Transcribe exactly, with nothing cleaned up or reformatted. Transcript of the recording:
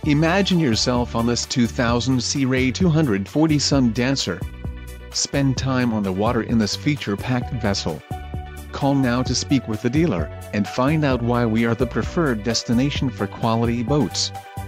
Imagine yourself on this two thousand Sea Ray two forty Sun Dancer. Spend time on the water in this feature-packed vessel. Call now to speak with the dealer, and find out why we are the preferred destination for quality boats.